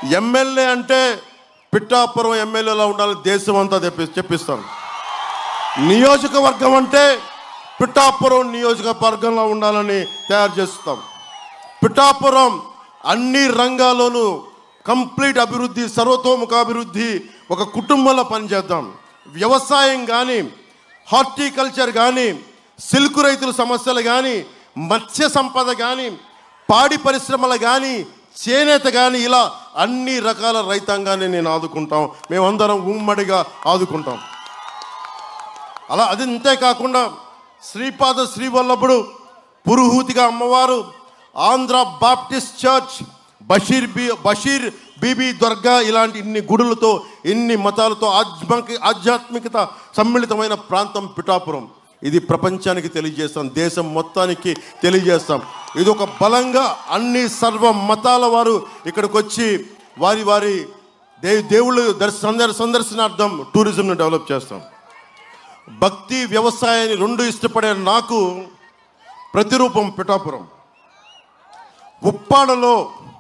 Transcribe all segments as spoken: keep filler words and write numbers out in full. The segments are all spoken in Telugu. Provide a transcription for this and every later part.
ఎమ్మెల్యే అంటే పిఠాపురం ఎమ్మెల్యేలా ఉండాలి, దేశం అంతా చెప్పి చెప్పిస్తాం. నియోజకవర్గం అంటే పిఠాపురం నియోజకవర్గంలో ఉండాలని తయారు చేస్తాం. పిఠాపురం అన్ని రంగాల్లోనూ కంప్లీట్ అభివృద్ధి, సర్వతోముఖాభివృద్ధి ఒక కుటుంబంలో పనిచేద్దాం. వ్యవసాయం కానీ, హార్టికల్చర్ కానీ, సిల్క్ రైతుల సమస్యలు కానీ, మత్స్య సంపద కానీ, పాడి పరిశ్రమలు కానీ, చేనేత కానీ, ఇలా అన్ని రకాల రైతాంగాన్ని నేను ఆదుకుంటాం. మేమందరం ఉమ్మడిగా ఆదుకుంటాం. అలా అది అంతేకాకుండా శ్రీపాద శ్రీవల్లభుడు, పురుహూతిగా అమ్మవారు, ఆంధ్ర బాప్టిస్ట్ చర్చ్, బషీర్ బి బషీర్ బీబీ దర్గా, ఇలాంటి ఇన్ని గుడులతో, ఇన్ని మతాలతో ఆధ్యాత్మిక ఆధ్యాత్మికత సమ్మిళితమైన ప్రాంతం పిఠాపురం. ఇది ప్రపంచానికి తెలియజేస్తాం, దేశం మొత్తానికి తెలియజేస్తాం. ఇది ఒక బలంగా అన్ని సర్వ మతాల వారు ఇక్కడికి వచ్చి వారి వారి దే దేవుళ్ళు దర్శ సందర్శనార్థం టూరిజంను డెవలప్ చేస్తాం. భక్తి వ్యవసాయాన్ని రెండు ఇష్టపడే నాకు ప్రతిరూపం పిఠాపురం. ఉప్పాడలో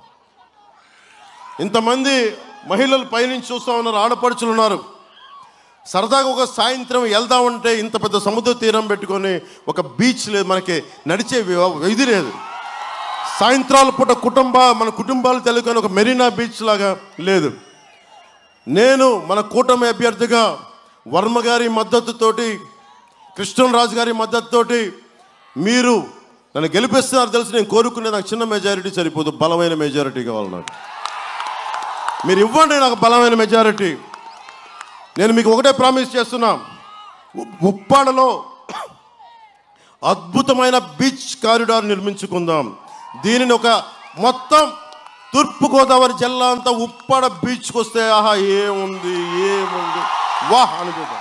ఇంతమంది మహిళలు పైనుంచి చూస్తూ ఉన్నారు, ఆడపడుచులు ఉన్నారు. సరదాగా ఒక సాయంత్రం వెళ్దామంటే ఇంత పెద్ద సముద్ర తీరం పెట్టుకొని ఒక బీచ్ లేదు, మనకి నడిచే ఇది లేదు. సాయంత్రాల పూట కుటుంబ మన కుటుంబాలు తెలుగుని ఒక మెరీనా బీచ్ లాగా లేదు. నేను మన కూటమి అభ్యర్థిగా వర్మ గారి మద్దతుతోటి, కృష్ణరాజు గారి మద్దతుతోటి మీరు నన్ను గెలిపిస్తున్నారు తెలుసు. నేను కోరుకునే నాకు చిన్న మెజారిటీ సరిపోదు, బలమైన మెజారిటీ కావాలి నాకు. మీరు ఇవ్వండి నాకు బలమైన మెజారిటీ. నేను మీకు ఒకటే ప్రామిస్ చేస్తున్నా, ఉప్పాడలో అద్భుతమైన బీచ్ కారిడార్ నిర్మించుకుందాం. దీనిని ఒక మొత్తం తూర్పుగోదావరి జిల్లా అంతా ఉప్పాడ బీచ్కి వస్తే ఆహా ఏముంది ఏముంది వాహ్ అనుకుందాం.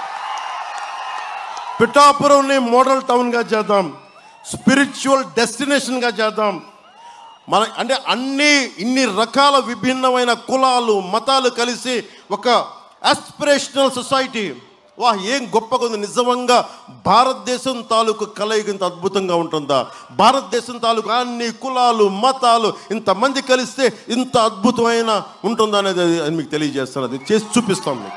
పిఠాపురంని మోడల్ టౌన్గా చేద్దాం, స్పిరిచువల్ డెస్టినేషన్గా చేద్దాం. మన అంటే అన్ని ఇన్ని రకాల విభిన్నమైన కులాలు మతాలు కలిసి ఒక ఆస్పిరేషనల్ సొసైటీ. వాహ్ ఏం గొప్పగా ఉంది నిజంగా. భారతదేశం తాలూకు కలయిక ఇంత అద్భుతంగా ఉంటుందా? భారతదేశం తాలూకు అన్ని కులాలు మతాలు ఇంతమంది కలిస్తే ఇంత అద్భుతమైన ఉంటుందా అనేది అది మీకు తెలియజేస్తాను, అది చేసి చూపిస్తాం మీకు.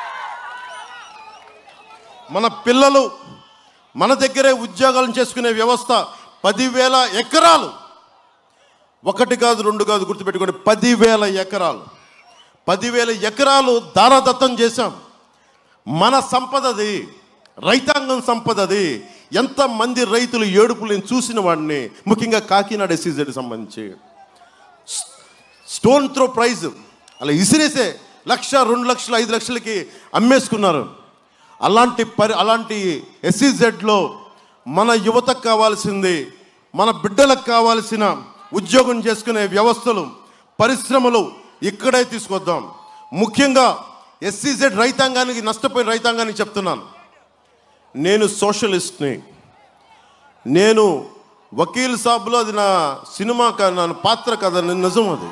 మన పిల్లలు మన దగ్గరే ఉద్యోగాలను చేసుకునే వ్యవస్థ, పదివేల ఎకరాలు, ఒకటి కాదు రెండు కాదు, గుర్తుపెట్టుకోండి, పదివేల ఎకరాలు పదివేల ఎకరాలు దారాదత్తం చేశాం. మన సంపదది, రైతాంగం సంపదది. ఎంతమంది రైతులు ఏడుపులు నేను చూసిన వాడిని, ముఖ్యంగా కాకినాడ ఎస్సీజెడ్ సంబంధించి స్టోన్ త్రో ప్రైజ్ అలా ఇసిరేసే లక్ష రెండు లక్షలు ఐదు లక్షలకి అమ్మేసుకున్నారు. అలాంటి పరి అలాంటి ఎస్సీజెడ్లో మన యువతకు కావాల్సింది, మన బిడ్డలకు కావాల్సిన ఉద్యోగం చేసుకునే వ్యవస్థలు, పరిశ్రమలు ఇక్కడే తీసుకొద్దాం. ముఖ్యంగా ఎస్సీజెడ్ రైతాంగానికి, నష్టపోయిన రైతాంగానికి చెప్తున్నాను, నేను సోషలిస్ట్ని. నేను వకీల్ సాబ్లో అది నా సినిమా నా పాత్ర కదా, నేను నిజం. అది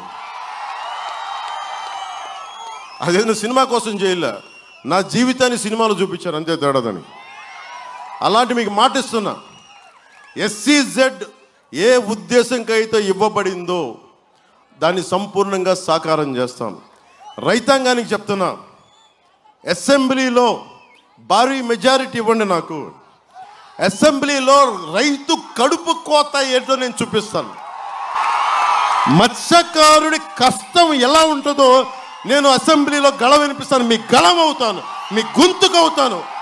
అదేదో సినిమా కోసం చేయలే, నా జీవితాన్ని సినిమాలో చూపించారు, అంతే తేడాదని. అలాంటి మీకు మాటిస్తున్నా, ఎస్సీజెడ్ ఏ ఉద్దేశంకైతే ఇవ్వబడిందో దాన్ని సంపూర్ణంగా సాకారం చేస్తాం. రైతాంగానికి చెప్తున్నా, అసెంబ్లీలో భారీ మెజారిటీ ఇవ్వండి నాకు. అసెంబ్లీలో రైతు కడుపు కోత ఏంటో నేను చూపిస్తాను. మత్స్యకారుడి కష్టం ఎలా ఉంటుందో నేను అసెంబ్లీలో గళం వినిపిస్తాను. మీ గళం అవుతాను, మీ గొంతుకు అవుతాను.